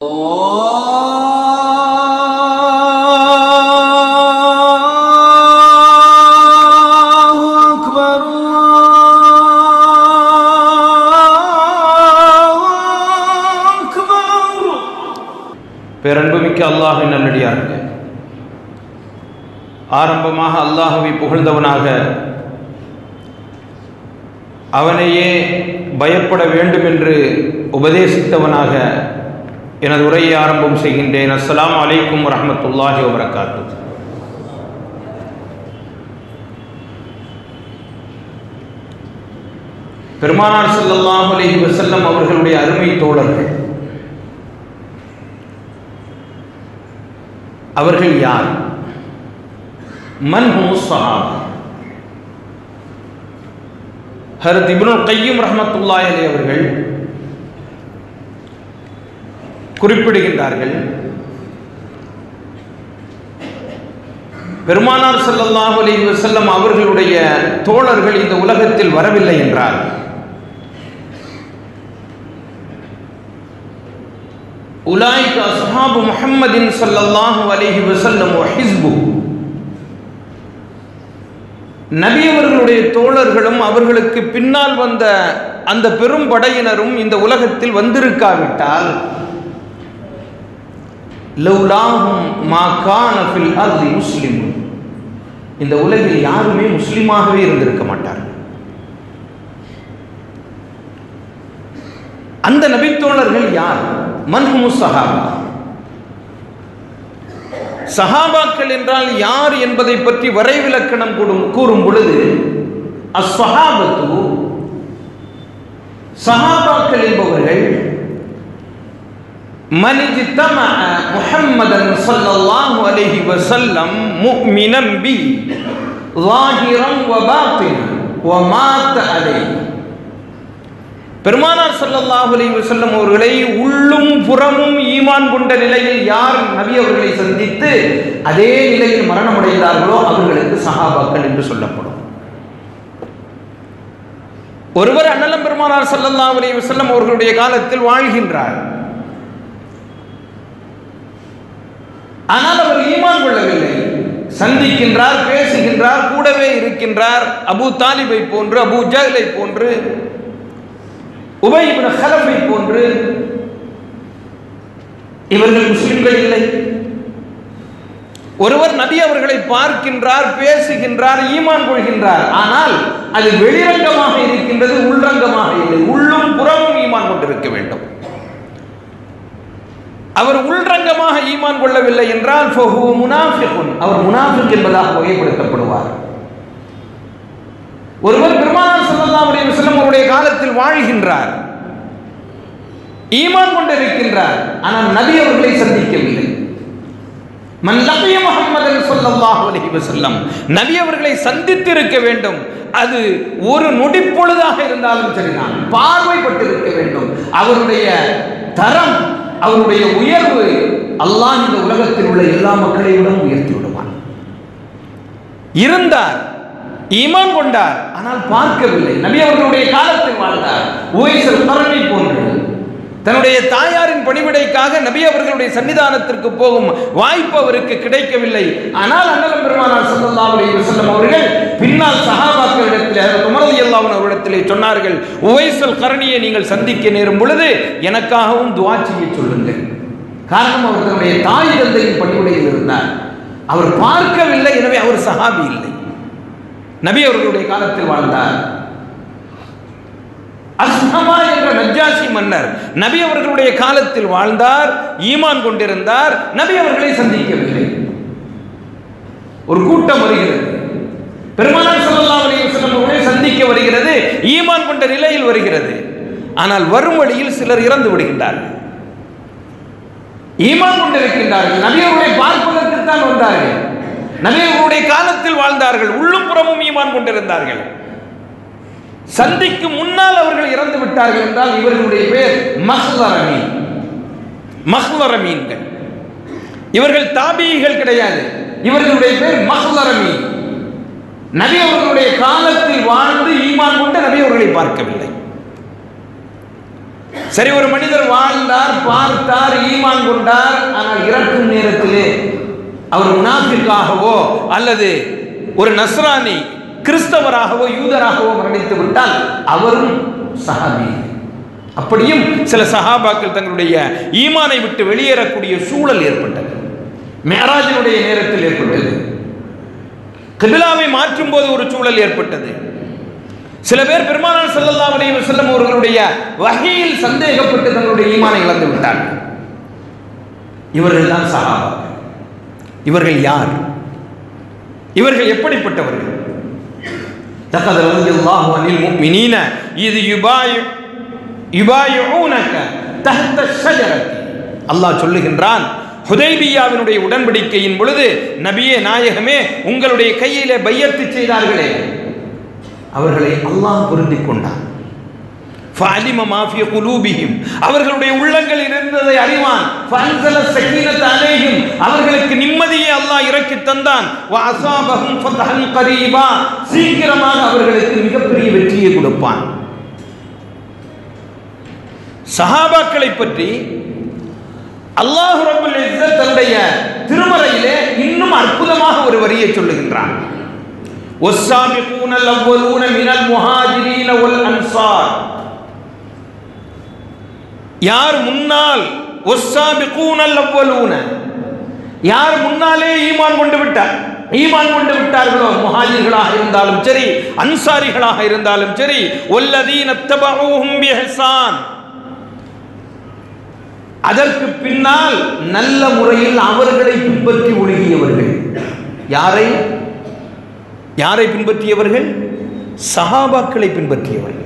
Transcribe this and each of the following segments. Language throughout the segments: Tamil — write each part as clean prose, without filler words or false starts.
பேரன்புமிக்க அல்லாஹ்வின் நல்லடியார்களே, ஆரம்பமாக அல்லாஹ்வை புகழ்ந்தவனாக அவனையே பயப்பட வேண்டும் என்று உபதேசித்தவனாக எனது உரையை ஆரம்பம் செய்கின்றேன். அஸ்ஸலாமு அலைக்கும் வரஹ்மத்துல்லாஹி வபரகாத்துஹு. பெருமானார் ஸல்லல்லாஹு அலைஹி வஸல்லம் அவர்களுடைய அருமை தோழர்கள், அவர்கள் யார்? மன் ஹுமுஸ் ஸஹாபா? ஹஜ்ரத் இப்னுல் கய்யிம் ரஹ்மத்துல்லாஹி அலைஹி அவர்கள் குறிப்பிடுகின்றார்கள், பெருமானார் ஸல்லல்லாஹு அலைஹி வஸல்லம் அவர்களுடைய தோழர்கள் இந்த உலகத்தில் வரவில்லை என்றால் உலாயிக அஸ்ஹாபு முஹம்மதின் ஸல்லல்லாஹு அலைஹி வஸல்லம் வ ஹிஸ்பு, நபி அவர்களுடைய தோழர்களும் அவர்களுக்கு பின்னால் வந்த அந்த பெரும் படையினரும் இந்த உலகத்தில் வந்திருக்காவிட்டால் லௌலாஹும் மா கான ஃபில் அர்தி முஸ்லிம், இந்த உலகில் யாருமே முஸ்லிமாகவே இருந்திருக்க மாட்டார்கள். அந்த நபி தோழர்கள் யார்? மன் ஹுமுஸ் ஸஹாபா? சஹாபாக்கள் என்றால் யார் என்பதை பற்றி வரைவிலக்கணம் கூறும் பொழுது அஸ்ஸஹாபத்து, சஹாபாக்கள் என்பவர்கள் மன் இஜ்தமஅ முஹம்மதன் ஸல்லல்லாஹு அலைஹி வஸல்லம் முஃமினன் பி ஸாஹிரன் வ பாத்தினன் வ மாத அலைஹி, பெருமானார் ஸல்லல்லாஹு அலைஹி வஸல்லம் அவர்களை உள்ளும் புறமும் ஈமான் கொண்ட நிலையில் யார் நபி அவர்களை சந்தித்து அதே நிலையில் மரணமடைந்தார்களோ அவர்களுக்கு சஹாபாக்கள் என்று சொல்லப்படும். ஒருவர் அண்ணலம் பெருமானார் ஸல்லல்லாஹு அலைஹி வஸல்லம் அவர்களுடைய காலத்தில் வாழ்கின்றார், ஆனால் அவர் ஈமான் கொள்ளவில்லை. சந்திக்கின்றார், பேசுகின்றார், கூடவே இருக்கின்றார். அபூ தாலிபை போன்று, அபூ ஜஹலை போன்று, உபை இப்னு ஹலஃபை போன்று இவர்கள் முஸ்லிம்கள் இல்லை. ஒருவர் நபி அவர்களை பார்க்கின்றார், பேசுகின்றார், ஈமான் கொள்கின்றார், ஆனால் அது வெளிரங்கமாக இருக்கின்றது, உள்ரங்கமாக இல்லை. உள்ளும் புறமும் ஈமான் கொண்டிருக்க வேண்டும். அவர் உள்ரங்கமாக ஈமான் கொள்ளவில்லை என்றால் ஃபஹுவ முனாஃபிகுன், அவர் முனாஃபிக் என்பதாக வகைப்படுத்தப்படுவார். ஒருவர் பெருமானார் ஸல்லல்லாஹு அலைஹி வஸல்லம் அவருடைய காலத்தில் வாழ்கின்றார், ஈமான் கொண்டிருக்கின்றார், ஆனால் நபி அவர்களை சந்திக்கவில்லை. மன் லகிய முஹம்மதன் ஸல்லல்லாஹு அலைஹி வஸல்லம், நபி அவர்களை சந்தித்திருக்க வேண்டும். அது ஒரு நொடிப்பொழுதாக இருந்தாலும் சரிதான், பார்வைப்பட்டிருக்க வேண்டும். அவருடைய தரம், அவருடைய உயர்வு அல்லாஹ் இந்த உலகத்தில் உள்ள எல்லா மக்களையும் உயர்த்தி விடுவான். இருந்தார், ஈமான் கொண்டார், ஆனால் பார்க்கவில்லை. நபி அவர்களுடைய காலத்தில் வாழ்ந்தார். உவைஸுல் கர்னி போன்று தன்னுடைய தாயாரின் பணிவிடைக்காக நபி அவர்களுடைய சன்னிதானத்திற்கு போகும் வாய்ப்பு அவருக்கு கிடைக்கவில்லை. ஆனால் அண்ணலம் பெருமானார் ஸல்லல்லாஹு அலைஹி வஸல்லம் அவர்கள் பின்னால் சஹாபாக்களிடத்தில் ஹஜ்ரத் உமர் ரலியல்லாஹு அன்ஹு அவர்களிடத்திலே சொன்னார்கள், உவைஸுல் கர்னியை நீங்கள் சந்திக்க நேரும் பொழுது எனக்காகவும் துஆ செய்ய சொல்லுங்கள். காரணம், அவர் தன்னுடைய தாய் தந்தையின் பணிவிடையில் இருந்தார். அவர் பார்க்கவில்லை, எனவே அவர் சஹாபி இல்லை. நபி அவர்களுடைய காலத்தில் வாழ்ந்தார். அஸ்ஹமா என்ற நஜ்ஜாசி மன்னர் நபி அவர்களுடைய காலத்தில் வாழ்ந்தார், ஈமான் கொண்டிருந்தார், நபி அவர்களை சந்திக்கவில்லை. ஒரு கூட்டம் வருகிறது, பெருமானார் ஸல்லல்லாஹு அலைஹி வஸல்லம் அவர்களை சந்திக்க வருகிறது, ஈமான் கொண்ட நிலையில் வருகிறது. ஆனால் வரும் வழியில் சிலர் இறந்து விடுகின்றார்கள். ஈமான் கொண்டிருக்கின்றார்கள், நபி அவர்களை பார்ப்பதற்கு தான் வந்தார்கள், நபி அவர்களுடைய காலத்தில் வாழ்ந்தார்கள், உள்ளும் புறமும் ஈமான் கொண்டிருந்தார்கள். சந்திக்கு முன்னால் அவர்கள் இறந்து விட்டார்கள் என்றால் இவர்களுடைய பெயர் மஹ்லரமீன்கள். இவர்கள் தாபிஈகள் கிடையாது, இவர்களுடைய பெயர் மஹ்லரமீன். நபி அவர்களுடைய காலத்தில் வாழ்ந்து ஈமான் கொண்டு நபி அவர்களை பார்க்கவில்லை. சரி, ஒரு மனிதர் வாழ்ந்தார், பார்த்தார், ஈமான் கொண்டார், ஆனால் இறக்கும் நேரத்திலே அவர் முனாஃபிக்காகவோ அல்லது ஒரு நஸ்ரானி கிறிஸ்தவராகவோ யூதராகவோ மரணித்து விட்டால் அவரும் சஹாபி. அப்படியும் சில சஹாபாக்கள் தங்களுடைய ஈமானை விட்டு வெளியேறக்கூடிய சூழல் ஏற்பட்டது. மேராஜினுடைய நேரத்தில் ஏற்பட்டது. கிபிலாவை மாற்றும் போது ஒரு சூழல் ஏற்பட்டது. சில பேர் பெருமானார் ஸல்லல்லாஹு அலைஹி வஸல்லம் அவர்களுடைய வஹீயில் சந்தேகப்பட்டு தங்களுடைய ஈமானை இழந்து விட்டார்கள். இவர்கள் தான் சஹாபாக்கள். இவர்கள் யார்? இவர்கள் எப்படிப்பட்டவர்கள்? தகத ரலியல்லாஹு அனில் முஃமினீன இத் யுபாயிஊனக தஹ்த ஷஜரத்தி. அல்லாஹ் சொல்லுகின்றான், ஹுதைபியாவினுடைய உடன்படிக்கையின் பொழுது நபியே நாயகமே உங்களுடைய கையிலே பையத்து செய்தார்களே அவர்களை அல்லாஹ் பொருந்திக் கொண்டான். ஃபஅலிம மா ஃபீ குலூபிஹிம், அவர்களுடைய உள்ளங்களில் இருந்ததை அறிவான். ஃபஅன்ஸல ஸகீனத அலைஹிம், அவர்களுக்கு நிம்மதியை அல்லாஹ் இறக்கி தந்தான். வஅஸாபஹும் ஃபத்ஹன் கரீபா, சீக்கிரமாக அவர்களுக்கு மிகப்பெரிய வெற்றியை கொடுப்பான். சஹாபாக்களை பற்றி அல்லாஹ் ரப்பல் இஸ்ஸத் தன்னுடைய திருமறையிலே இன்னும் அற்புதமாக ஒரு வரியை சொல்லுகின்றான். வஸ்ஸாபிகூனல் அவ்வலூன மினல் முஹாஜிரீன வல் அன்சார். யார் முன்னால் வஸ்ஸாபிகூனல் அவ்வலூன, யார் முன்னாலே ஈமான் கொண்டு விட்டார்களோ, முஹாஜிர்களாக இருந்தாலும் சரி அன்சாரிகளாக இருந்தாலும் சரி, வல்லதீன தபஊஹும் பிஹ்சான், அதற்கு பின்னால் நல்ல முறையில் அவர்களை பின்பற்றி ஒழுகியவர்கள். யாரை பின்பற்றியவர்கள்? சஹாபாக்களை பின்பற்றியவர்கள்.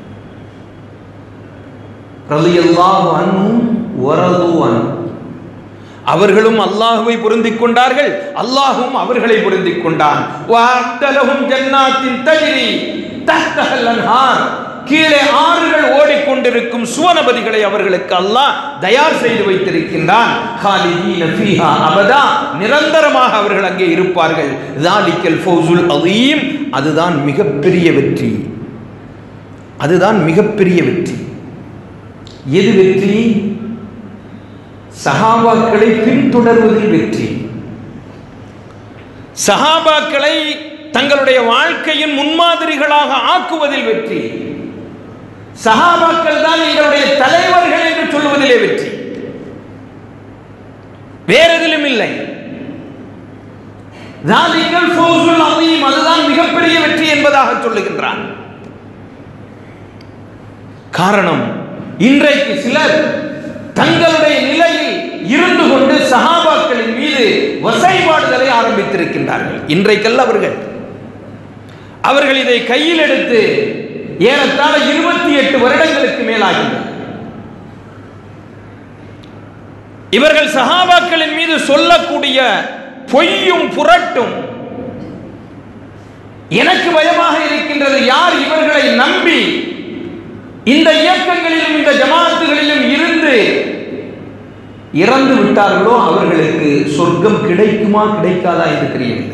ரலியல்லாஹு அன்ஹும் வரது அன்ஹு, அவர்களும் அல்லாஹ்வை பொருந்திக் கொண்டார்கள், அல்லாஹ்வும் அவர்களை பொருந்திக் கொண்டான். வஅத்தலஹும் ஜன்னாத்தின் தஜ்ரி தஹ்தஹல் அன்ஹார், கீழே ஆறுகள் ஓடிக்கொண்டிருக்கும் சுவனபதிகளை அவர்களுக்கு அல்லாஹ் தயார் செய்து வைத்திருக்கின்றான். காலிதீன ஃபீஹா அபதா, நிரந்தரமாக அவர்கள் அங்கே இருப்பார்கள். ஸாலிகல் ஃபௌஸுல் அஸீம், அதுதான் மிகப்பெரிய வெற்றி. அதுதான் மிகப்பெரிய வெற்றி. எது வெற்றி? சஹாபாக்களை பின்தொடர்வதில் வெற்றி. சஹாபாக்களை தங்களுடைய வாழ்க்கையின் முன்மாதிரிகளாக ஆக்குவதில் வெற்றி. சஹாபாக்கள் தான் எங்களுடைய தலைவர்கள் என்று சொல்லுவதிலே வெற்றி, வேறெதிலும் இல்லை. ஸாலிகல் ஃபௌஸுல் அஸீம், அதுதான் மிகப்பெரிய வெற்றி என்பதாக சொல்லுகின்றான். காரணம், இன்றைக்கு சிலர் தங்களுடைய நிலையில் இருந்து கொண்டு சஹாபாக்களின் மீது வசைபாடுதலை ஆரம்பித்திருக்கின்றார்கள். இன்றைக்கல்ல அவர்கள் இதை கையில் எடுத்து ஏறத்தாழ 28 வருடங்களுக்கு மேலாகின்றன. இவர்கள் சஹாபாக்களின் மீது சொல்லக்கூடிய பொய்யும் புரட்டும் எனக்கு பயமாக இருக்கின்றது. யார் இவர்களை நம்பி இந்த இயக்கங்களிலும் இந்த ஜமாத்துகளிலும் இருந்து இறந்து விட்டார்களோ அவர்களுக்கு சொர்க்கம் கிடைக்குமா கிடைக்காதா என்று தெரியவில்லை.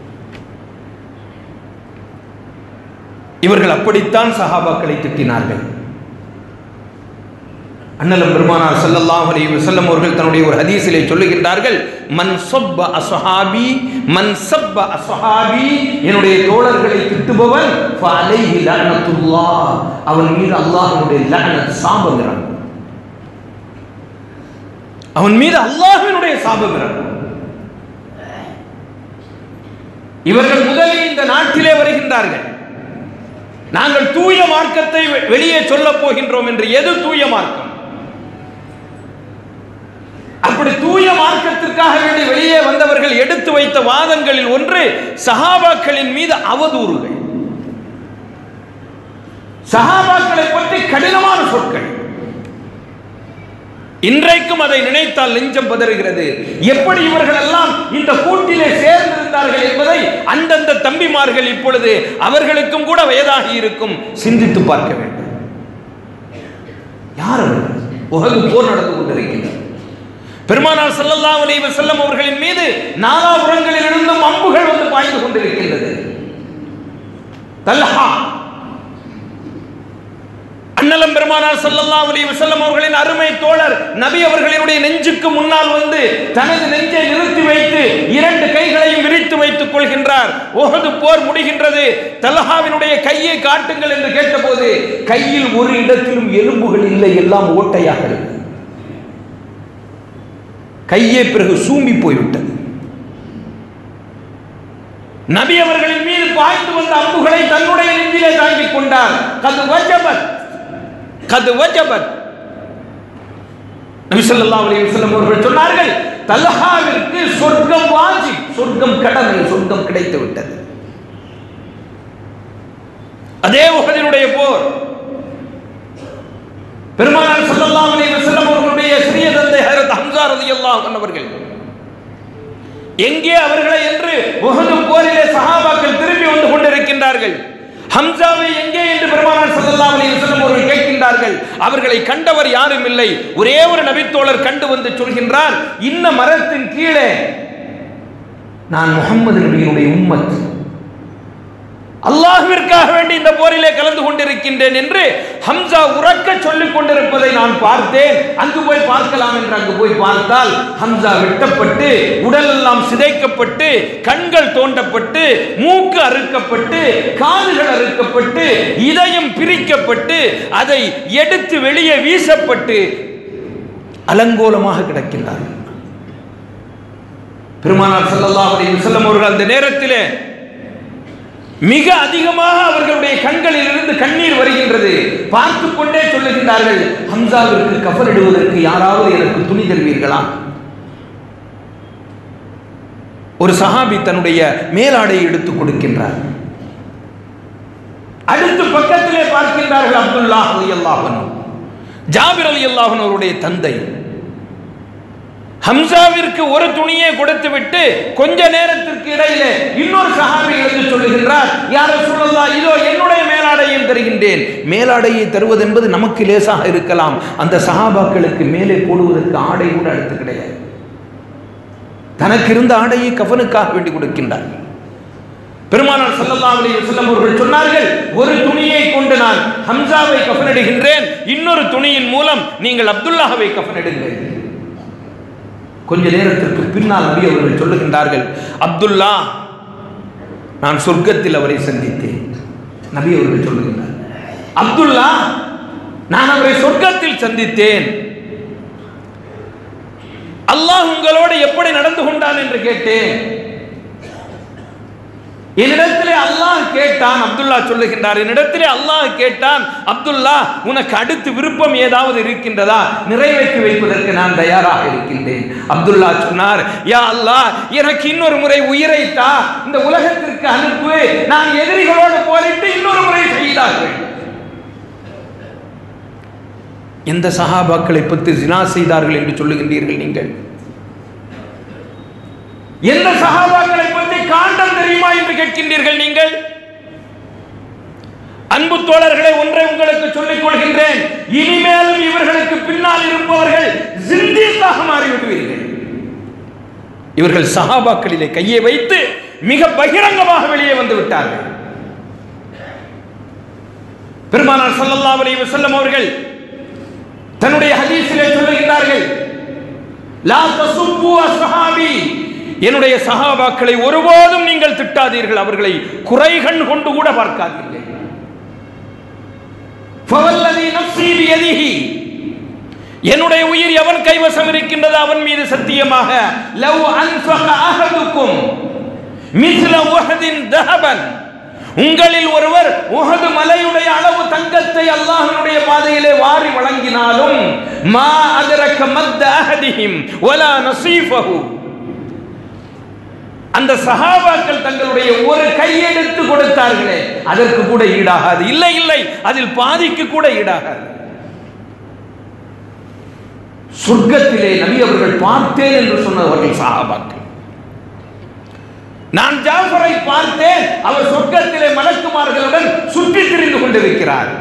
இவர்கள் அப்படித்தான் சஹாபாக்களை திட்டினார்கள். அண்ணலம் பெருமானார் ஸல்லல்லாஹு அலைஹி வஸல்லம் அவர்கள் தன்னுடைய ஒரு ஹதீஸிலே சொல்லுகின்றார்கள், மன் ஸப்ப அஸ்ஹாபி மன் ஸப்ப அஸ்ஹாபி, என்னுடைய தோழர்களை திட்டுபவன் ஃபஅலைஹி லஅனத்துல்லாஹ், அவன் மீது அல்லாஹ்வுடைய லஅனத், சாபம் இறங்கும். அவன் மீது அல்லாஹ்வினுடைய சாபம் இறங்கும். இவர்கள் முதலில் இந்த நாட்டிலே வருகின்றார்கள். நாங்கள் தூய மார்க்கத்தை வெளியே சொல்ல போகின்றோம் என்று. எது தூய மார்க்கம்? அப்படி தூய மார்க்கத்திற்காக வேண்டி வெளியே வந்தவர்கள் எடுத்து வைத்த வாதங்களில் ஒன்று சஹாபாக்களின் மீது அவதூறுகள், சஹாபாக்களை பற்றி கடினமான சொற்கள். இன்றைக்கும் அதை நினைத்தால் நெஞ்சம் பதறுகிறது. எப்படி இவர்கள் எல்லாம் இந்த கூட்டிலே சேர்ந்திருந்தார்கள் என்பதை அந்தந்த தம்பிமார்கள் இப்பொழுது அவர்களுக்கும் கூட வயதாகி இருக்கும், சிந்தித்து பார்க்க வேண்டும். யார் அவர்கள்? உஹது போர் நடந்து கொண்டிருக்கின்றனர். பெருமானார் ஸல்லல்லாஹு அலைஹி வஸல்லம் அவர்களின் மீது நாலாபுறங்களில் இருந்தும் அம்புகள் வந்து பாய்ந்து கொண்டிருக்கின்றது. தல்ஹா அண்ணலம் பெருமானார் ஸல்லல்லாஹு அலைஹி வஸல்லம் அவர்களின் அருமை தோழர் நபி அவர்களினுடைய நெஞ்சுக்கு முன்னால் வந்து தனது நெஞ்சை நிறுத்தி வைத்து இரண்டு கைகளையும் விரித்து வைத்துக் கொள்கின்றார். உஹது போர் முடிகின்றது. தல்ஹாவினுடைய கையை காட்டுங்கள் என்று கேட்டபோது கையில் ஒரு இடத்திலும் எலும்புகள் இல்லை, எல்லாம் ஓட்டையாக இருக்கு. கையே பிறகு சூம்பி போய்விட்டது. நபி அவர்களின் மீது பாய்ந்து வந்த அம்புகளை தன்னுடைய நெஞ்சிலே தாங்கிக் கொண்டார். கது வஜபத். நபி ஸல்லல்லாஹு அலைஹி வஸல்லம் அவர்கள் சொன்னார்கள், தல்ஹாவிற்கு சொர்க்கம் வாஜிப், சொர்க்கம் கடமை, சொர்க்கம் கிடைத்து விட்டது. அதே உஹதினுடைய போர் பெருமானார் ஸல்லல்லாஹு அலைஹி வஸல்லம் அவர்களுடைய சிறிய தந்தை ஹஜ்ரத் ஹம்ஸா ரலியல்லாஹு அன்ஹு அவர்கள் எங்கே அவர்களை என்று உஹது போரிலே சஹாபாக்கள் திரும்பி வந்து கொண்டிருக்கின்றார்கள். ஹம்சாவை எங்கே என்று பெருமானார் ஸல்லல்லாஹு அலைஹி வஸல்லம் அவர்கள் கேட்கின்றார்கள். அவர்களை கண்டவர் யாரும் இல்லை. ஒரே ஒரு நபித்தோழர் கண்டு வந்து சொல்கின்றார், இன்ன மரத்தின் கீழே நான் முஹம்மது நபியினுடைய உம்மத், அல்லாஹ்விற்காக வேண்டி இந்த போரிலே கலந்து கொண்டிருக்கின்றேன் என்று ஹம்சா உறக்க சொல்லிக் கொண்டிருப்பதை நான் பார்த்தேன். அங்கு போய் பார்க்கலாம் என்று அங்கு போய் பார்த்தால் ஹம்சா வெட்டப்பட்டு, உடல் எல்லாம் சிதைக்கப்பட்டு, கண்கள் தோண்டப்பட்டு, மூக்கு அறுக்கப்பட்டு, காதுகள் அறுக்கப்பட்டு, இதயம் பிரிக்கப்பட்டு, அதை எடுத்து வெளியே வீசப்பட்டு அலங்கோலமாக கிடக்கின்றார். பெருமானார் ஸல்லல்லாஹு அலைஹி வஸல்லம் அவர்கள் அந்த நேரத்திலே மிக அதிகமாக அவர்களுடைய கண்களில் இருந்து கண்ணீர் வருகின்றது. பார்த்து கொண்டே சொல்லுகின்றார்கள், ஹம்சாவிற்கு கஃனிடுவதற்கு யாராவது எனக்கு துணி தருவீர்களா? ஒரு சஹாபி தன்னுடைய மேலாடையை எடுத்துக் கொடுக்கின்றார். அடுத்து பக்கத்திலே பார்க்கின்றார்கள் அப்துல்லாஹ் ரலியல்லாஹு அன்ஹு, ஜாபிர் ரலியல்லாஹு அன்ஹு அவருடைய தந்தை. ஹம்சாவிற்கு ஒரு துணியை கொடுத்து விட்டு கொஞ்ச நேரத்திற்கு இடையிலே இன்னொரு சஹாபி எழுந்து சொல்லுகின்றார், யா ரசூலல்லாஹ், இதோ என்னுடைய மேலாடையை தருகின்றேன். மேலாடையை தருவது என்பது நமக்கு லேசாக இருக்கலாம், அந்த சஹாபாக்களுக்கு மேலே போடுவதற்கு ஆடை கூட அடுத்து கிடையாது. தனக்கு இருந்த ஆடையை கஃனுக்காக வேண்டி கொடுக்கின்றார். பெருமானார் ஸல்லல்லாஹு அலைஹி வஸல்லம் அவர்கள் சொன்னார்கள், ஒரு துணியை கொண்டு நான் ஹம்சாவை கஃனிடுகின்றேன், இன்னொரு துணியின் மூலம் நீங்கள் அப்துல்லாஹ்வை கஃனிடுங்கள். கொஞ்ச நேரத்திற்கு பின்னால் நபி அவர்கள் சொல்லுகின்றார்கள், அப்துல்லா, நான் சொர்க்கத்தில் அவரை சந்தித்தேன். நபி அவர்கள் சொல்லுகின்றார், அப்துல்லா, நான் அவரை சொர்க்கத்தில் சந்தித்தேன். அல்லாஹ் உங்களோடு எப்படி நடந்து கொண்டான் என்று கேட்டேன். என்னிடத்திலே அல்லாஹ் கேட்டான். அப்துல்லா சொல்லுகின்றார், என்னிடத்திலே அல்லாஹ் கேட்டான், அப்துல்லா, உனக்கு அடுத்து விருப்பம் ஏதாவது இருக்கின்றதா? நிறைவேற்றி வைப்பதற்கு நான் தயாராக இருக்கின்றேன். அப்துல்லா சொன்னார், யா அல்லாஹ், எனக்கு இன்னொரு முறை உயிரை தா, இந்த உலகத்திற்கு அனுப்பு, நான் எதிரிகளோடு போரிட்டு இன்னொரு முறை செய்தார்கள். எந்த சஹாபாக்களை பற்றி ஜினா செய்தார்கள் என்று சொல்லுகின்றீர்கள் நீங்கள்? எந்த சஹாபாக்களை பற்றி காண்டம் தெரியுமா என்று கேட்கின்றீர்கள் நீங்கள்? அன்பு தோழர்களை, ஒன்றை உங்களுக்கு சொல்லிக் கொள்கின்றேன், இனிமேலும் இவர்களுக்கு பின்னால் இருப்பவர்கள் ஜிந்தீக்காக மாறிவிடுவீர்கள். இவர்கள் சஹாபாக்களிலே கையை வைத்து மிக பகிரங்கமாக வெளியே வந்து விட்டார்கள். பெருமானார் ஸல்லல்லாஹு அலைஹி வஸல்லம் அவர்கள் தன்னுடைய ஹதீஸிலே சொல்லுகிறார்கள், லா தசுப்பு அஸ்ஹாபி, என்னுடைய சஹாபாக்களை ஒருபோதும் நீங்கள் திட்டாதீர்கள், அவர்களை குறைகண் கொண்டு கூட பார்க்காதீர்கள். ஃபவல்லதி நஃப்ஸி பியதிஹி, என்னுடைய உயிர் எவன் கைவசம் இருக்கின்றது அவன் மீது சத்தியமாக, லவ் அன்ஃபக அஹதுக்கும் மிஸ்ல உஹதின் தஹபன், உங்களில் ஒருவர் உஹது மலையுடைய அளவு தங்கத்தை அல்லாஹ்வுடைய பாதையிலே வாரி வழங்கினாலும், மா அதரக மத் அஹதிஹிம் வலா நஸீஃபஹு, அந்த சஹாபாக்கள் தங்களுடைய ஒரு கையெடுத்து கொடுத்தார்களே அதற்கு கூட ஈடாகாது. இல்லை இல்லை, அதில் பாதிக்கு கூட ஈடாகாது. சொர்க்கத்திலே நபி அவர்கள் பார்த்தேன் என்று சொன்னவர்கள் சஹாபாக்கள். நான் ஜாஃபரை பார்த்தேன், அவர் சொர்க்கத்திலே மலக்குமார்களுடன் சுற்றி திரிந்து கொண்டிருக்கிறார்.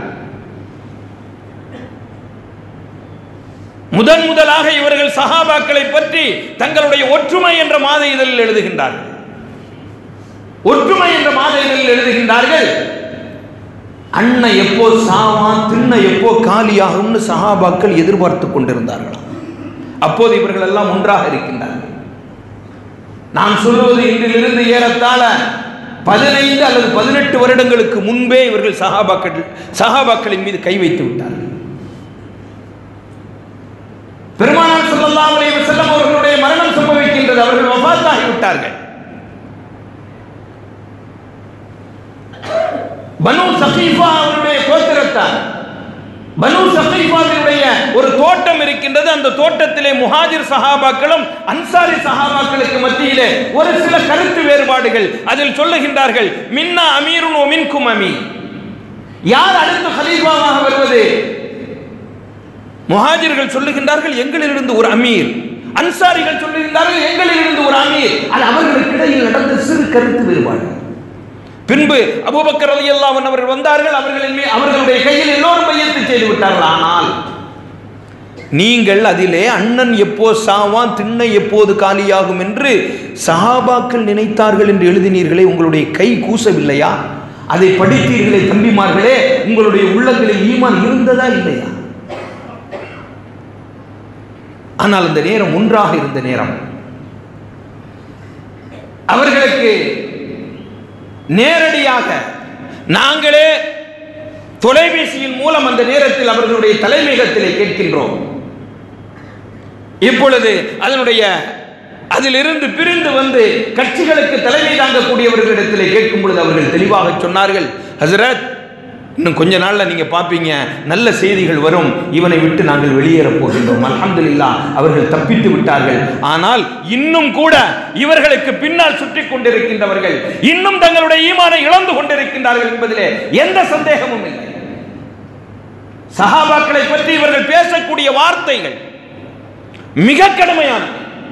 முதலாக இவர்கள் சஹாபாக்களை பற்றி தங்களுடைய ஒற்றுமை என்ற மாத இதழில் எழுதுகின்றார்கள். ஒற்றுமை என்ற மாத இதழில் எழுதுகின்றார்கள், அண்ணன் எப்போ சாவான், திண்ண எப்போ காலியாகும்னு சஹாபாக்கள் எதிர்பார்த்து கொண்டிருந்தார்களாம். அப்போது இவர்கள் எல்லாம் ஒன்றாக இருக்கின்றார்கள். நான் சொல்வது இன்றிலிருந்து ஏறத்தாழ 15 அல்லது 18 வருடங்களுக்கு முன்பே இவர்கள் சஹாபாக்களின் மீது கை வைத்து விட்டார்கள். பெருமானார் ஸல்லல்லாஹு அலைஹி வஸல்லம் அவர்களுடைய மரணம் சம்பவிக்கின்றது. அவர்கள் வஃபாத் ஆகிவிட்டார்கள். பனு சகீஃபா அவருடைய கோத்திரத்தார். பனு சகீஃபாவினுடைய ஒரு தோட்டம் இருக்கின்றது. அந்த தோட்டத்திலே முஹாஜிர் சஹாபாக்களும் அன்சாரி சஹாபாக்களுக்கு மத்தியிலே ஒரு சில கருத்து வேறுபாடுகள். அதில் சொல்லுகின்றார்கள், மின்னா அமீருன் வ மின்கும் அமீர். யார் அடுத்த கலீஃபாவாக வருவது? முஹாஜிர்கள் சொல்லுகின்றார்கள், எங்களிலிருந்து ஒரு அமீர். அன்சாரிகள் சொல்லுகின்றார்கள், எங்களிலிருந்து ஒரு அமீர். அது அவர்களுக்கு இடையில் நடந்த சிறு கருத்து வேறுபாடு. பின்பு அபூபக்கர் ரலியல்லாஹு அன்ஹு அவர்கள் வந்தார்கள். அவர்களுடைய கையில் எல்லோரும் பையத்து செய்து விட்டார்கள். ஆனால் நீங்கள் அதிலே அண்ணன் எப்போ சாவான், திண்ணை எப்போது காலியாகும் என்று சஹாபாக்கள் நினைத்தார்கள் என்று எழுதினீர்களே, உங்களுடைய கை கூசவில்லையா? அதை படித்தீர்களே தம்பிமார்களே, உங்களுடைய உள்ளங்களில் ஈமான் இருந்ததா இல்லையா? ஆனால் அந்த நேரம் ஒன்றாக இருந்த நேரம். அவர்களுக்கு நேரடியாக நாங்களே தொலைபேசியின் மூலம் அந்த நேரத்தில் அவர்களுடைய தலைமையகத்திலே கேட்கின்றோம். இப்பொழுது அதிலிருந்து பிரிந்து வந்து கட்சிகளுக்கு தலைமை தாங்கக்கூடியவர்களிடத்திலே கேட்கும் பொழுது அவர்கள் தெளிவாக சொன்னார்கள், ஹஸ்ரத், இன்னும் கொஞ்ச நாள்ல நீங்க பாப்பீங்க, நல்ல செய்திகள் வரும், இவனை விட்டு நாங்கள் வெளியேறப் போகின்றோம். அல்ஹம்துலில்லாஹ், அவர்கள் தப்பித்து விட்டார்கள். ஆனால் இன்னும் கூட இவர்களுக்கு பின்னால் சுற்றி கொண்டிருக்கின்றவர்கள் இன்னும் தங்களுடைய ஈமானை இழந்து கொண்டிருக்கின்றார்கள் என்பதிலே எந்த சந்தேகமும் இல்லை. சஹாபாக்களை பற்றி இவர்கள் பேசக்கூடிய வார்த்தைகள் மிக கடுமையானது.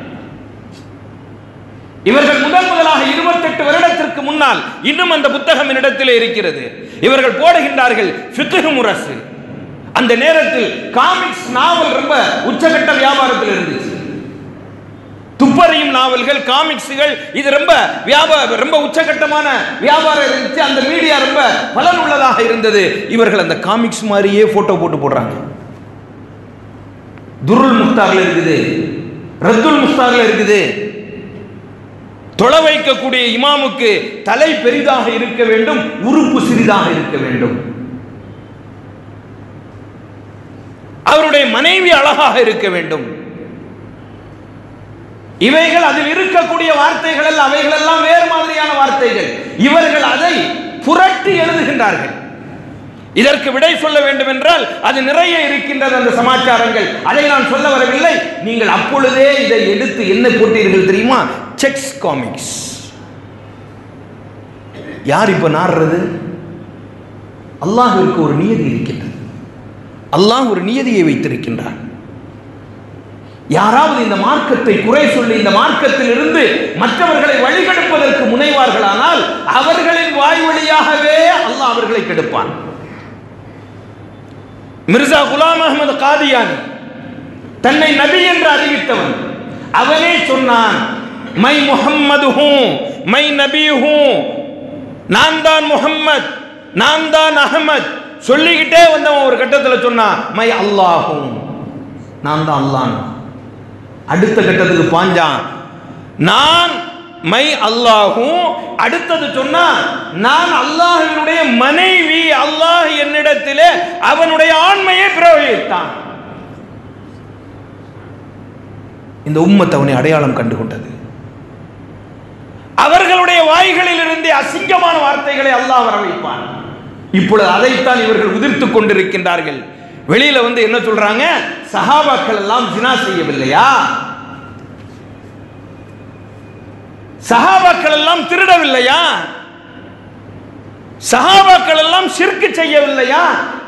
இவர்கள் முதலாக 28 வருடத்திற்கு முன்னால், இன்னும் அந்த புத்தகம் என்னிடத்திலே இருக்கிறது, இவர்கள் போடுகின்றார்கள் ஃபிக்ஹ் முரசு. அந்த நேரத்தில் காமிக்ஸ் நாவல் ரொம்ப உச்சகட்ட வியாபாரத்தில் இருந்துச்சு. துப்பறியும் நாவல்கள், காமிக்ஸ்கள், இது ரொம்ப உச்சகட்டமான வியாபாரம் இருந்துச்சு. அந்த மீடியா ரொம்ப பலன் உள்ளதாக இருந்தது. இவர்கள் அந்த காமிக்ஸ் மாதிரியே போட்டோ போடுறாங்க. துருல் முக்தார்ல இருக்குது, ரத்துல் முக்தார்ல இருக்குது. தொலை வைக்கக்கூடிய இமாமுக்கு தலை பெரிதாக இருக்க வேண்டும், உறுப்பு சிறிதாக இருக்க வேண்டும். அவருடைய மனைவி அழகாக இருக்க வேண்டும். இவைகள் அதில் இருக்கக்கூடிய வார்த்தைகள் அல்ல, அவைகள் எல்லாம் வேறு மாதிரியான வார்த்தைகள். இவர்கள் அதை புரட்டி எழுதுகின்றார்கள். இதற்கு விடை சொல்ல வேண்டும் என்றால் அது நிறைய இருக்கின்றது அந்த சமாச்சாரங்கள். அதை நான் சொல்ல வரவில்லை. நீங்கள் அப்பொழுதே இதை எடுத்து என்ன போட்டீர்கள் தெரியுமா? Sex comics. யார் இப்ப நாடுறது? அல்லாஹ்விற்கு ஒரு நியதி இருக்கின்றது. அல்லாஹ் ஒரு நியதியை வைத்திருக்கின்றார். யாராவது இந்த மார்க்கத்தை குறை சொல்லி இந்த மார்க்கத்தில் இருந்து மற்றவர்களை வழிகெடுப்பதற்கு முனைவார்களானால் அவர்களின் வாய் வழியாகவே அல்லாஹ் அவர்களை கெடுப்பான். மிர்சா குலாம் அஹ்மத் காதியானி தன்னை நபி என்று அறிவித்தவன், அவனே சொன்னான், மை முஹம்மது ஹூ, மை நபி ஹூ, நான் தான் முஹம்மத், நான் தான் அஹ்மத் சொல்லிக்கிட்டே வந்தவன் ஒரு கட்டத்தில் சொன்னான், மை அல்லாஹும், நான் தான் அல்லாஹ். அடுத்த கட்டத்துக்கு பாஞ்சான், நான் மை அல்லாஹும். அடுத்தது சொன்னா, நான் அல்லாஹ்வினுடைய மனைவி, அல்லாஹ் என்னிடத்திலே அவனுடைய ஆண்மையை பிரயோகித்தான். இந்த உம்மத் அவனை அடையாளம் கண்டு கொண்டது. அவர்களுடைய வாய்களில் இருந்தே அசிங்கமான வார்த்தைகளை அல்லாஹ் வர வைப்பான். இப்பொழுது அதைத்தான் இவர்கள் உதிர்த்து கொண்டிருக்கின்றார்கள். வெளியில வந்து என்ன சொல்றாங்க? சஹாபாக்கள் எல்லாம் ஜினா செய்யவில்லையா? சஹாபாக்கள் எல்லாம் திருடவில்லையா? சஹாபாக்கள் எல்லாம் ஷிர்க் செய்யவில்லையா?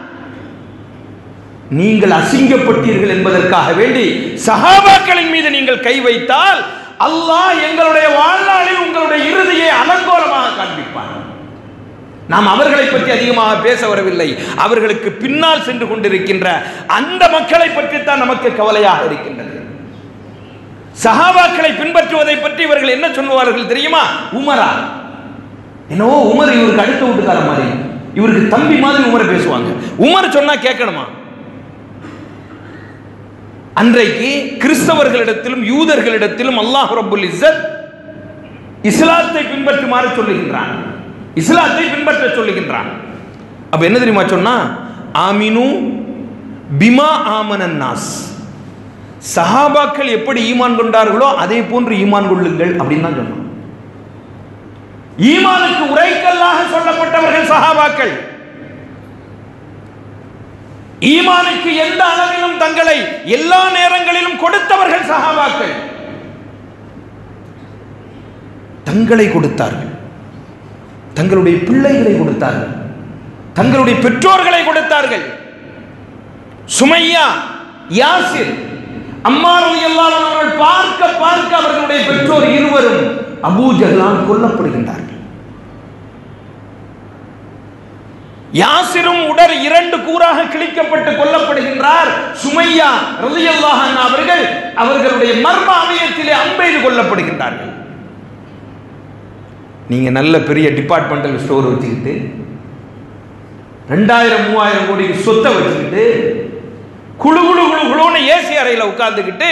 நீங்கள் அசிங்கப்பட்டீர்கள் என்பதற்காக வேண்டி சஹாபாக்களின் மீது நீங்கள் கை வைத்தால் அல்லாஹ் எங்களுடைய வாழ்நாளில் உங்களுடைய இறுதியை அலங்கோலமாக காண்பிப்பான். நாம் அவர்களை பற்றி அதிகமாக பேச வரவில்லை. அவர்களுக்கு பின்னால் சென்று கொண்டிருக்கின்ற அந்த மக்களை பற்றி தான் நமக்கு கவலையாக இருக்கின்றது. சஹாபாக்களை பின்பற்றுவதை பற்றி இவர்கள் என்ன சொல்லுவார்கள் தெரியுமா? உமரா, என்னவோ உமர் இவருக்கு அடுத்த வீட்டுக்கார மாதிரி, இவருக்கு தம்பி மாதிரி உமரை பேசுவாங்க. உமர் சொன்னா கேட்கணுமா? அன்றைக்கு கிறிஸ்தவர்களிடத்திலும் யூதர்களிடத்திலும் அல்லாஹ் ரப்புல் இஸ்ஸத் இஸ்லாத்தை பின்பற்றுமாறு சொல்லுகின்றான், இஸ்லாத்தை பின்பற்ற சொல்லுகின்றான். அப்ப என்ன தெரியுமா சொன்னா, ஆமினு பிமா ஆமனன் நாஸ், சஹாபாக்கள் எப்படி ஈமான் கொண்டார்களோ அதே போன்று ஈமான் கொள்ளுங்கள் அப்படின்னு தான் சொன்னான். ஈமானுக்கு உரைக்கல்லாக சொல்லப்பட்டவர்கள் சஹாபாக்கள். ஈமானுக்கு எந்த அளவிலும் தங்களை எல்லா நேரங்களிலும் கொடுத்தவர்கள் சஹாபாக்கள். தங்களை கொடுத்தார்கள், தங்களுடைய பிள்ளைகளை கொடுத்தார்கள், தங்களுடைய பெற்றோர்களை கொடுத்தார்கள். சுமையா, யாசிர், அம்மார் ரலியல்லாஹு அன்ஹு அவர்கள் பார்க்க பார்க்க அவர்களுடைய பெற்றோர் இருவரும் அபூ ஜஹலால் கொல்லப்படுகின்றார்கள். யாசிரும் உடல் 2 கூறாக கிழிக்கப்பட்டு கொல்லப்படுகின்றார். சுமையா ரலியல்லாஹு அன்ஹா அவர்கள் அவர்களுடைய மர்ம அவயத்திலே அம்பெய்து கொல்லப்படுகின்றார்கள். நீங்க நல்ல பெரிய டிபார்ட்மெண்டல் ஸ்டோர் வச்சுக்கிட்டு 2000-3000 கோடி சொத்தை வச்சுக்கிட்டு குழு குழு குழு குழுன்னு ஏசி அறையில் உட்கார்ந்துக்கிட்டு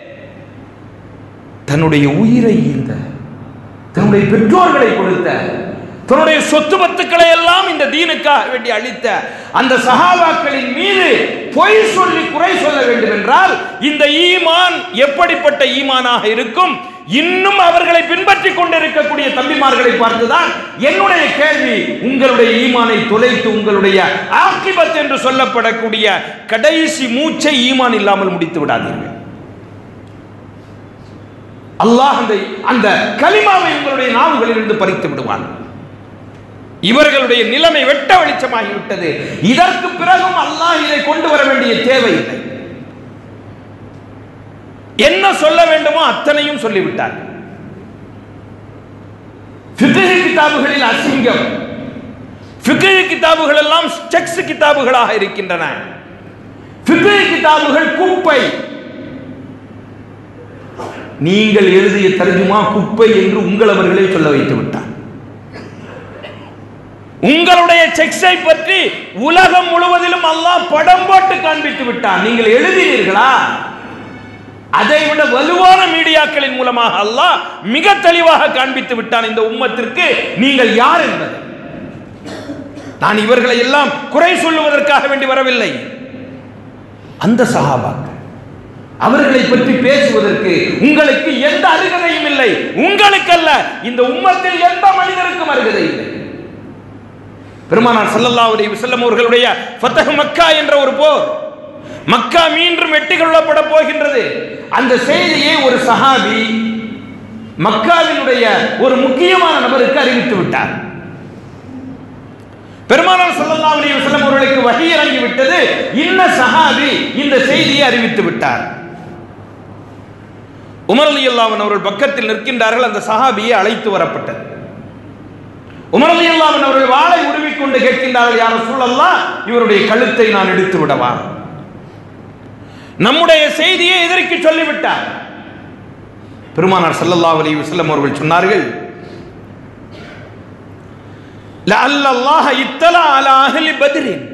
தன்னுடைய உயிரை ஈந்த, தன்னுடைய பெற்றோர்களை கொடுத்த, தன்னுடைய சொத்து பத்துக்களை எல்லாம் இந்த தீனுக்காக வேண்டி அளித்த அந்த சஹாபாக்களின் மீது பொய் சொல்லி குறை சொல்ல வேண்டும் என்றால் இந்த ஈமான் எப்படிப்பட்ட ஈமானாக இருக்கும்? இன்னும் அவர்களை பின்பற்றி கொண்டிருக்கக்கூடிய தம்பிமார்களை பார்த்துதான் என்னுடைய கேள்வி. உங்களுடைய ஈமானை தொலைத்து உங்களுடைய ஆக்கிபத் என்று சொல்லப்படக்கூடிய கடைசி மூச்சை ஈமான் இல்லாமல் முடித்து விடாதீர்கள். அல்லாஹ் அந்த கலிமாவை உங்களுடைய நாவுகளில் இருந்து பறித்து விடுவான். இவர்களுடைய நிலைமை வெட்ட வெளிச்சமாகிவிட்டது. இதற்கு பிறகும் அல்லாஹ் இதை கொண்டு வர வேண்டிய தேவையில்லை. என்ன சொல்ல வேண்டுமோ அத்தனையும் சொல்லிவிட்டார். ஃபிக்ஹ் கிதாபுகளில் அசிங்கம், ஃபிக்ஹ் கிதாபுகள் எல்லாம் செக்ஸ் கிதாபுகளாக இருக்கின்றன. ஃபிக்ஹ் கிதாபுகள் குப்பை. நீங்கள் எழுதிய தர்ஜுமா குப்பை என்று உங்களவர்களே சொல்ல வைத்து விட்டார். உங்களுடைய செக்ஸை பற்றி உலகம் முழுவதிலும் அல்லாஹ் படம் போட்டு காண்பித்து விட்டார். நீங்கள் எழுதினீர்களா? அதை விட வலுவான மீடியாக்களின் மூலமாக அல்லாஹ் மிக தெளிவாக காண்பித்து விட்டான் இந்த உம்மத்திற்கு நீங்கள் யார் என்பதை. நான் இவர்களை எல்லாம் குறை சொல்லுவதற்காக வேண்டி வரவில்லை. அந்த சஹாபாக்கள் அவர்களை பற்றி பேசுவதற்கு உங்களுக்கு எந்த அருகதையும் இல்லை. உங்களுக்கு அல்ல, இந்த உம்மத்தில் எந்த மனிதருக்கும் அருகதை இல்லை. பெருமானார் ஸல்லல்லாஹு அலைஹி வஸல்லம் அவர்களுடைய ஃபத்ஹ் மக்கா என்ற ஒரு போர், மக்கா மீண்டும் வெட்டி கொள்ளப்பட போகின்றது. அந்த செய்தியை ஒரு சஹாபி மக்காவினுடைய ஒரு முக்கியமான நபருக்கு அறிவித்து விட்டார். பெருமானார் ஸல்லல்லாஹு அலைஹி வஸல்லம் அவர்களுக்கு வஹி இறங்கி விட்டது. இன்ன சஹாபி இந்த செய்தியை அறிவித்து விட்டார். உமர் ரலியல்லாஹு அன்ஹு அவர்கள் பக்கத்தில் நிற்கின்றார்கள். அந்த சஹாபியை அழைத்து வரப்பட்டது. உமர் ரலியல்லாஹு அன்ஹு அவர்கள் வாளை உருவிக்கொண்டு கேட்கின்றார்கள், யா ரசூலல்லாஹ், இவருடைய கழுத்தை நான் எடுத்து விடவா? நம்முடைய செய்தியை எதற்கு சொல்லிவிட்டார். பெருமானார் ஸல்லல்லாஹு அலைஹி வஸல்லம் அவர்கள் சொன்னார்கள், லஅல்லல்லாஹ இத்தலா அலா அஹ்லி பத்ரின்,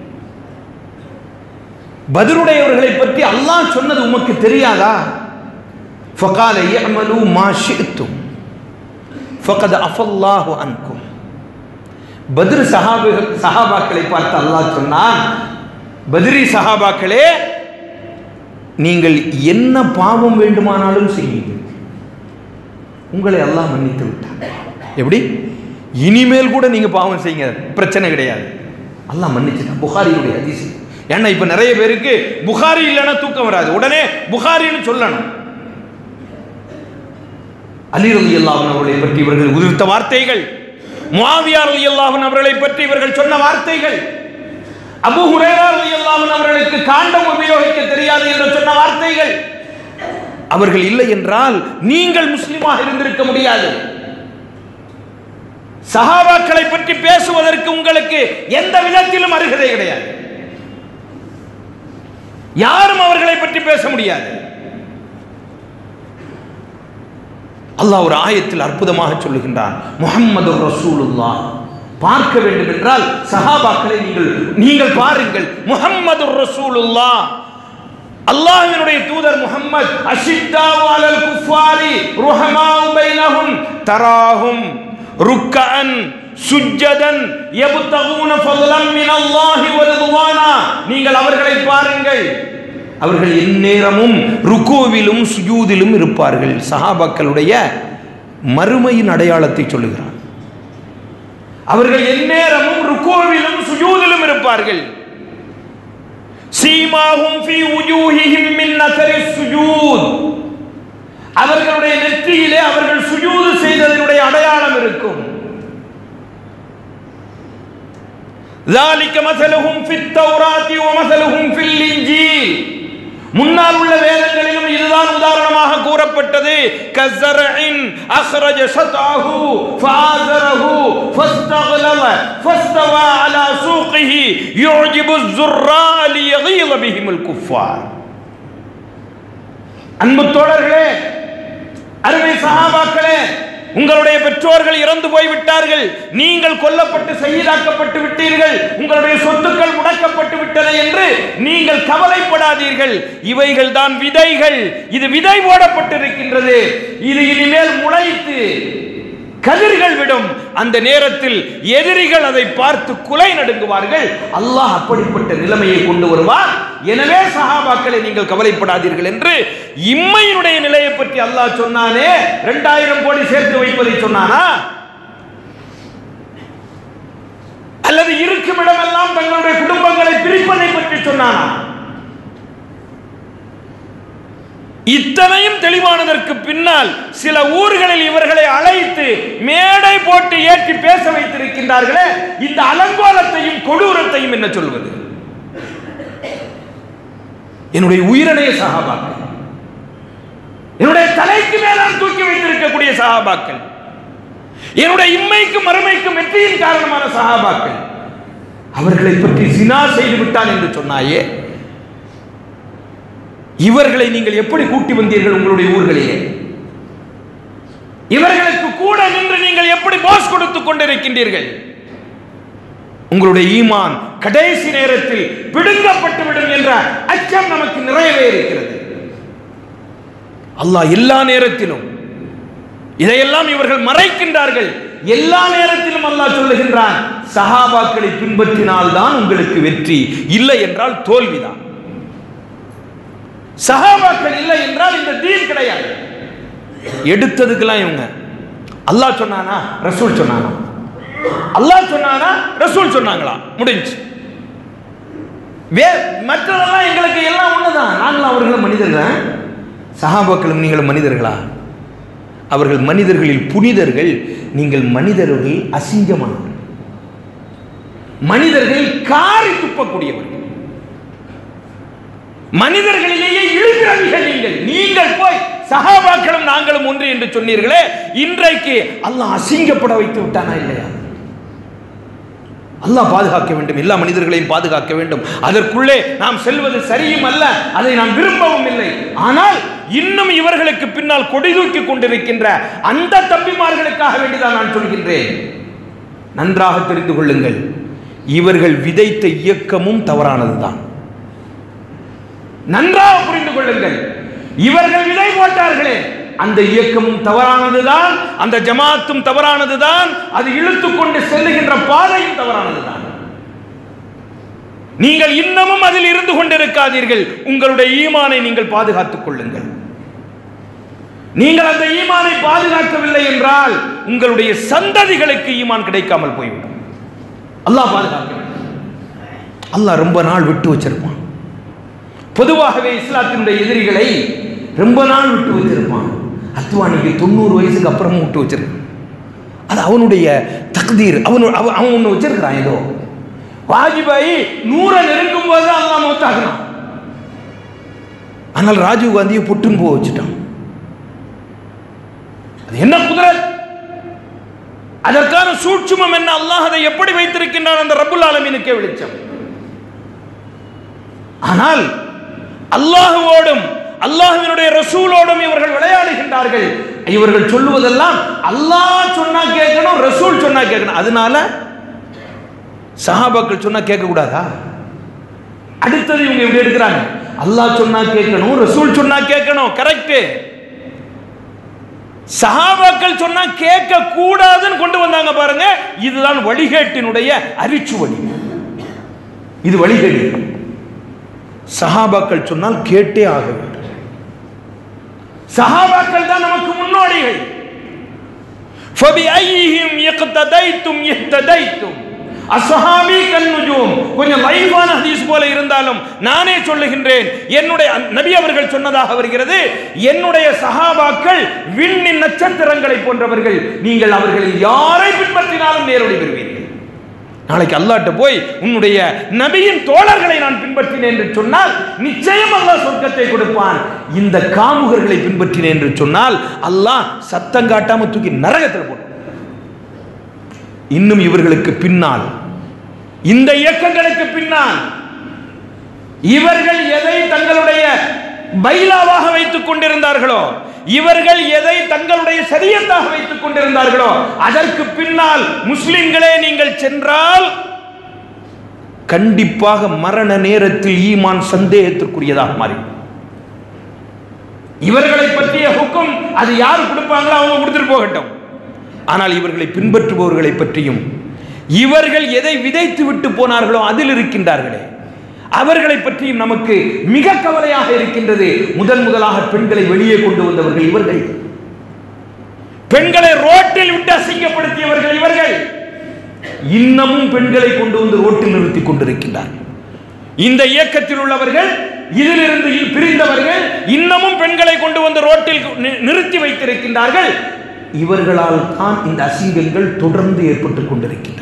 பத்ருடையவர்களை பற்றி அல்லாஹ் சொன்னது உமக்கு தெரியாதா? ஃபகால யஅமலு மா ஷிஅ்தும் ஃபகத் அஃபல்லாஹு அன்கும். பத்ர் சஹாபாக்களை பார்த்து அல்லாஹ் சொன்னான், பத்ரி சஹாபாக்களே, நீங்கள் என்ன பாவம் வேண்டுமானாலும் செய்யுங்கள், உங்களை அல்லாஹ் மன்னித்து விட்டார். எப்படி? இனிமேல் கூட நீங்க பாவம் செய்யுங்க, பிரச்சனை கிடையாது, அல்லாஹ் மன்னிச்சுட்டான். புகாரியுடைய ஹதீஸ். ஏன்னா இப்ப நிறைய பேருக்கு புகாரி இல்லைன்னா தூக்கம் வராது, உடனே புகாரின்னு சொல்லணும். அலி ரலியல்லாஹு அன்ஹு அவர்களை பற்றி இவர்கள் உதிர்த்த வார்த்தைகள், முஆவியா ரலியல்லாஹு அன்ஹு அவர்களை பற்றி இவர்கள் சொன்ன வார்த்தைகள், அபூ ஹுரைரா ரலியல்லாஹு அன்ஹு அவர்களுக்கு காண்டம் உபயோகிக்க தெரியாது என்று சொன்ன வார்த்தைகள், அவர்கள் இல்லை என்றால் நீங்கள் முஸ்லிமாக இருந்திருக்க முடியாது. சஹாபாக்களை பற்றி பேசுவதற்கு உங்களுக்கு எந்த விதத்திலும் அருகதை கிடையாது. யாரும் அவர்களை பற்றி பேச முடியாது. அல்லாஹ் ஒரு ஆயத்தில் அற்புதமாக சொல்லுகின்றான், முஹம்மதுர் ரசூலுல்லாஹ் பார்க்க வேண்டும் என்றால் சஹாபாக்களை நீங்கள் பாருங்கள். முஹம்மதுர் ரசூலுல்லாஹ், அல்லாஹ்வினுடைய தூதர் முஹம்மத், அஷித்தாவு அலல் குஃபாரி ருஹமாஉ பைனஹும் தராஹும் ருக்கஅன் சுஜ்ஜதன் யப்தகூன ஃபضலன் மினல்லாஹி வ ரிضவானா. நீங்கள் அவர்களை பாருங்கள், அவர்கள் எந்நேரமும் ருக்கூவிலும் சுஜூதிலும் இருப்பார்கள். சஹாபாக்களுடைய மறுமையின் அடையாளத்தை சொல்லுகிறார். அவர்கள் எந்நேரமும் ருக்கூவிலும் சுஜூதிலும் இருப்பார்கள். சீமாஹும் ஃபீ வுஜூஹிஹிம் மின் அஸரிஸ் சுஜூத், அவர்களுடைய நெற்றியிலே அவர்கள் சுஜூது செய்ததனுடைய அடையாளம் இருக்கும். ذلك مثلهم في التوراة ومثلهم في الإنجيل, முன்னால் உள்ள வேதங்களிலும் இதுதான் உதாரணமாக கூறப்பட்டது. கஸரஇன் அக்ரஜ ஷத்அஹு ஃபஆஸரஹு ஃபஸ்தக்லல ஃபஸ்தவா அலா சூகிஹி யுஜிபு الزراء ليغيظ بهم الكفار. அன்பு தோழர்களே, அருமை சஹாபாக்களே, உங்களுடைய பெற்றோர்கள் இறந்து போய் விட்டார்கள், நீங்கள் கொல்லப்பட்டு ஷஹீதாக்கப்பட்டு விட்டீர்கள், உங்களுடைய சொத்துக்கள் முடக்கப்பட்டு விட்டன என்று நீங்கள் கவலைப்படாதீர்கள். இவைகள் தான் விதைகள். இது விதை போடப்பட்டிருக்கின்றது. இது இனிமேல் முளைத்து கதிர்கள் விடும். அந்த நேரத்தில் எதிரிகள் அதை பார்த்து குலை நடுங்குவார்கள். அல்லாஹ் அப்படிப்பட்ட நிலைமையை கொண்டு வருவார். எனவே சஹாபாக்களை நீங்கள் கவலைப்படாதீர்கள் என்று இம்மையினுடைய நிலையை பற்றி அல்லாஹ் சொன்னானே, 2000 கோடி சேர்த்து வைப்பதை சொன்னானா? அல்லது இருக்கும் இடமெல்லாம் தங்களுடைய குடும்பங்களை பிரிப்பதை பற்றி சொன்னானா? இத்தனையும் தெளிவானதற்கு பின்னால் சில ஊர்களில் இவர்களை அழைத்து மேடை போட்டு ஏற்றி பேச வைத்திருக்கின்றார்களே, இந்த அலங்கோலத்தையும் கொடூரத்தையும் என்ன சொல்வது? என்னுடைய உயிரினைய சஹாபாக்கள், என்னுடைய தலைக்கு மேலால் தூக்கி வைத்திருக்கக்கூடிய சஹாபாக்கள், என்னுடைய இம்மைக்கும் மறுமைக்கும் வெற்றியின் காரணமான சஹாபாக்கள், அவர்களை பற்றி ஜினா செய்து விட்டான் என்று சொன்னாயே, இவர்களை நீங்கள் எப்படி கூட்டி வந்தீர்கள் உங்களுடைய ஊர்களிலே? இவர்களுக்கு கூட நின்று நீங்கள் எப்படி போஸ் கொடுத்துக் கொண்டிருக்கின்றீர்கள்? உங்களுடைய ஈமான் கடைசி நேரத்தில் பிடுங்கப்பட்டு விடும் என்ற அச்சம் நமக்கு நிறையவே இருக்கிறது. அல்லாஹ் எல்லா நேரத்திலும் இதையெல்லாம் இவர்கள் மறைக்கின்றார்கள். எல்லா நேரத்திலும் அல்லாஹ் சொல்லுகின்றான், சஹாபாக்களை பின்பற்றினால் தான் உங்களுக்கு வெற்றி, இல்லை என்றால் தோல்விதான். சஹாபாக்கள் இல்லை என்றால் இந்த தீன் கிடையாது. எடுத்ததுக்கெல்லாம் இவங்க அல்லாஹ் சொன்னானா ரசூல் சொன்னானா, அல்லாஹ் சொன்னானா ரசூல் சொன்னாங்களா, முடிஞ்சு. மற்றதெல்லாம் எங்களுக்கு எல்லாம் ஒண்ணுதான். நாங்களும் அவர்களும் மனிதர்கள். சஹாபாக்களும் நீங்களும் மனிதர்களா? அவர்கள் மனிதர்களில் புனிதர்கள், நீங்கள் மனிதர்கள் அசிங்கமானவர்கள், மனிதர்கள் காரி துப்பக்கூடியவர்கள், மனிதர்களிலேயே இழுக்கிறவர்கள் நீங்கள் போய் சஹாபாக்களும் நாங்களும் ஒன்று என்று சொன்னீர்களே, இன்றைக்கு அல்லாஹ் அசிங்கப்பட வைத்து விட்டானா இல்லையா? அல்லாஹ் பாதுகாக்க வேண்டும், எல்லா மனிதர்களையும் பாதுகாக்க வேண்டும். அதற்குள்ளே நாம் செல்வது சரியும் அல்ல, அதை நாம் விரும்பவும் இல்லை. ஆனால் இன்னும் இவர்களுக்கு பின்னால் கொடி தூக்கி கொண்டிருக்கின்ற அந்த தம்பிமார்களுக்காக வேண்டிதான் நான் சொல்கின்றேன். நன்றாக தெரிந்து கொள்ளுங்கள், இவர்கள் விதைத்த இயக்கமும் தவறானதுதான். நன்றாக புரிந்து கொள்ளுங்கள், இவர்கள் விதை போட்டார்களே அந்த இயக்கமும் தவறானதுதான், அந்த ஜமாத்தும் தவறானதுதான், அது இழுத்துக் கொண்டு செல்லுகின்ற பாதையும் தவறானதுதான். நீங்கள் இன்னமும் அதில் இருந்து கொண்டிருக்காதீர்கள். உங்களுடைய ஈமானை நீங்கள் பாதுகாத்துக் கொள்ளுங்கள். நீங்கள் அந்த ஈமானை பாதுகாக்கவில்லை என்றால் உங்களுடைய சந்ததிகளுக்கு ஈமான் கிடைக்காமல் போய்விடும். அல்லாஹ் பாதுகாக்க வேண்டும். அல்லாஹ் ரொம்ப நாள் விட்டு வச்சிருப்பான். பொதுவாகவே இஸ்லாத்தினுடைய எதிரிகளை ரொம்ப நாள் விட்டு வச்சிருப்பான். அத்வானிக்கு 90 வயசுக்கு அப்புறமும் விட்டு வச்சிருக்கான். அது அவனுடைய தக்தீர். அவன் ஒன்று வச்சிருக்கிறான். ஏதோ வாஜ்பாய் 100 நெருங்கும் போது அல்லாஹ் மௌத்தாக்குனான். ஆனால் ராஜீவ் காந்தியை புட்டுன்னு போக வச்சுட்டான். அது என்ன குதிரத்? அதற்கான சூட்சுமம் என்ன? அல்லாஹ் அதை எப்படி வைத்திருக்கின்றான் அந்த ரப்புல் ஆலமீனுக்கே வெளிச்சம். ஆனால் அல்லாஹ்வோடும் அல்லாஹ்வினுடைய ரசூலோடும் இவர்கள் விளையாடுகின்றார்கள். இவர்கள் சொல்லுவதெல்லாம் அல்லாஹ் சொன்னா கேட்கணும், ரசூல் சொன்னா கேட்கணும். அதனால சஹாபாக்கள் சொன்னா கேட்க கூடாதா? அடுத்தது இவங்க எப்படி எடுக்கிறாங்க, அல்லாஹ் சொன்னா கேட்கணும், ரசூல் சொன்னா கேட்கணும். கரெக்ட். சஹாபாக்கள் சொன்னா கேட்க கூடாதுன்னு கொண்டு வந்தாங்க பாருங்க. இதுதான் வழிகேட்டினுடைய அரிச்சுவடி. இது வழிகேடு. சஹாபாக்கள் சொன்னால் கேட்டே ஆக வேண்டும். சஹாபாக்கள் தான் நமக்கு முன்னோடிகள். فَبِأَيِّهِمْ يَقْتَدَيْتُمْ يَهْتَدَيْتُمْ அஸ்ஹாபி கன்னுஜூம். கொஞ்சம் லைவான ஹதீஸ் போல இருந்தாலும் நானே சொல்லுகின்றேன், என்னுடைய நபி அவர்கள் சொன்னதாக வருகிறது, என்னுடைய சஹாபாக்கள் விண்ணின் நட்சத்திரங்களை போன்றவர்கள், நீங்கள் அவர்களில் யாரை பின்பற்றினாலும் நேரடி பெறுவீர்கள். நாளைக்கு அல்லாஹ்ட்ட போய் உன்னுடைய நபியின் தோழர்களை நான் பின்பற்றினேன் என்று சொன்னால் நிச்சயம் அல்லாஹ் சொர்க்கத்தை கொடுப்பான். இந்த காமுகர்களை பின்பற்றினேன் என்று சொன்னால் அல்லாஹ் சத்தம் காட்டாம தூக்கி நரகத்தில் போடும். இன்னும் இவர்களுக்கு பின்னால், இந்த இயக்கங்களுக்கு பின்னால் இவர்கள் எதை தங்களுடைய பைலாவாக வைத்துக் கொண்டிருந்தார்களோ, இவர்கள் எதை தங்களுடைய சரியத்தாக வைத்துக் கொண்டிருந்தார்களோ, அதற்கு பின்னால் முஸ்லிம்களே நீங்கள் சென்றால் கண்டிப்பாக மரண நேரத்தில் ஈமான் சந்தேகத்திற்குரியதாக மாறி. இவர்களை பற்றிய ஹுக்கும் அது யார் கொடுப்பாங்களோ அவங்க கொடுத்துட்டு போகட்டும். ஆனால் இவர்களை பின்பற்றுபவர்களை பற்றியும், இவர்கள் எதை விதைத்து விட்டு போனார்களோ அதில் இருக்கின்றார்களே, அவர்களை பற்றியும் நமக்கு மிக கவலையாக இருக்கின்றது. முதலாக பெண்களை வெளியே கொண்டு வந்தவர்கள் இவர்கள். பெண்களை ரோட்டில் விட்டு அசிங்கப்படுத்தியவர்கள் இவர்கள். இன்னமும் பெண்களை கொண்டு வந்து ரோட்டில் நிறுத்தி கொண்டிருக்கின்றார்கள். இந்த இயக்கத்தில் உள்ளவர்கள், இதிலிருந்து பிரிந்தவர்கள் இன்னமும் பெண்களை கொண்டு வந்து ரோட்டில் நிறுத்தி வைத்திருக்கின்றார்கள். இவர்களால் தான் இந்த அசிங்கங்கள் தொடர்ந்து ஏற்பட்டுக் கொண்டிருக்கின்றன.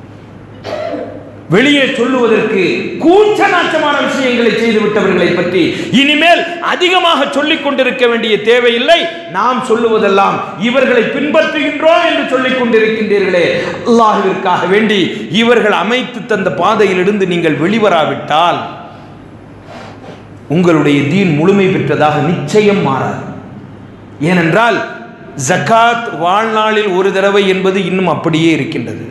வெளியே சொல்லுவதற்கு கூச்ச நாச்சமான விஷயங்களை செய்துவிட்டவர்களை பற்றி இனிமேல் அதிகமாக சொல்லிக் கொண்டிருக்க வேண்டிய தேவையில்லை. நாம் சொல்லுவதெல்லாம் இவர்களை பின்பற்றுகின்றோம் என்று சொல்லிக் கொண்டிருக்கின்றீர்களே, அல்லாஹ்விற்காக வேண்டி இவர்கள் அமைத்து தந்த பாதையிலிருந்து நீங்கள் வெளிவராவிட்டால் உங்களுடைய தீன் முழுமை பெற்றதாக நிச்சயம் மாறாது. ஏனென்றால் ஜகாத் வாழ்நாளில் ஒரு தடவை என்பது இன்னும் அப்படியே இருக்கின்றது.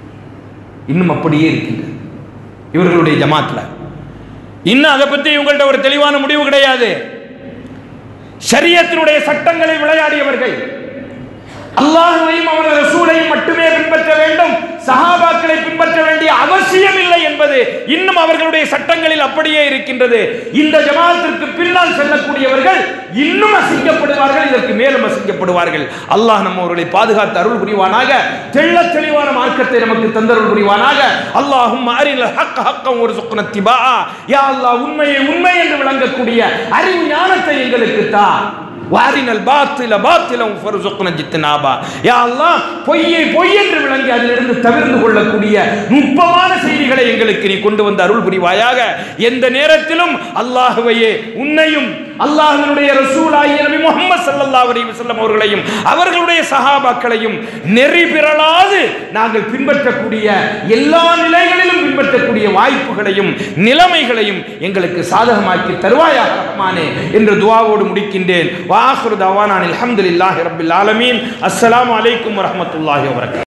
இவர்களுடைய ஜமாத்ல இன்னும் அதை பற்றி இவங்கள்ட்ட ஒரு தெளிவான முடிவு கிடையாது. ஷரியத்தினுடைய சட்டங்களை விளையாடியவர்கள், அல்லாஹ்வையும் அவரது ரசூலையும் மட்டுமே பின்பற்ற வேண்டும், சஹாபாக்களை பின்பற்ற வேண்டிய அவசியம் இல்லை என்பது இன்னும் அவர்களுடைய சட்டங்களில் அப்படியே இருக்கின்றது. இந்த ஜமாத்திற்கு பின்னால் செல்லக்கூடியவர்கள் இன்னும் அசிங்கப்படுவார்கள், இதற்கு மேலும் அசிங்கப்படுவார்கள். அல்லாஹ் நம்ம அவர்களை பாதுகாத்து அருள் புரிவானாக. தெள்ளத் தெளிவான மார்க்கத்தை நமக்கு தந்தருள் புரிவானாக. அல்லாஹும்ம அரினல் ஹக்க ஹக்கன் வர்சுக்னா இத்திபாஅ. யா அல்லாஹ், உண்மையை உண்மை என்று விளங்கக்கூடிய அறிவு ஞானத்தை எங்களுக்கு தா. வாரினல் பாத்தில பாத்திலம் ஃபர்சுக்னா ஜித்னாபா. யா அல்லாஹ், பொய்யை பொய் என்று விளங்கி அதிலிருந்து தவிர்த்து கொள்ளக்கூடிய நுட்பமான செய்திகளை எங்களுக்கு நீ கொண்டு வந்து அருள் புரிவாயாக. எந்த நேரத்திலும் அல்லாஹ்வையே, உன்னையும் அல்லாஹ்வினுடைய ரசூலாகிய நபி முஹம்மது ஸல்லல்லாஹு அலைஹி வஸல்லம் அவர்களையும் அவர்களுடைய சஹாபாக்களையும் நெறி பிறழாது நாங்கள் பின்பற்றக்கூடிய எல்லா நிலைகளிலும் பின்பற்றக்கூடிய வாய்ப்புகளையும் நிலைமைகளையும் எங்களுக்கு சாதகமாக்கி தருவாயாக ரஹ்மானே என்று துஆவோடு முடிக்கின்றேன். வாஹிரு தவானா அல்ஹம்துலில்லாஹி ரப்பில் ஆலமீன். அஸ்ஸலாமு அலைக்கும் வரஹ்மத்துல்லாஹி வபரகாத்துஹு.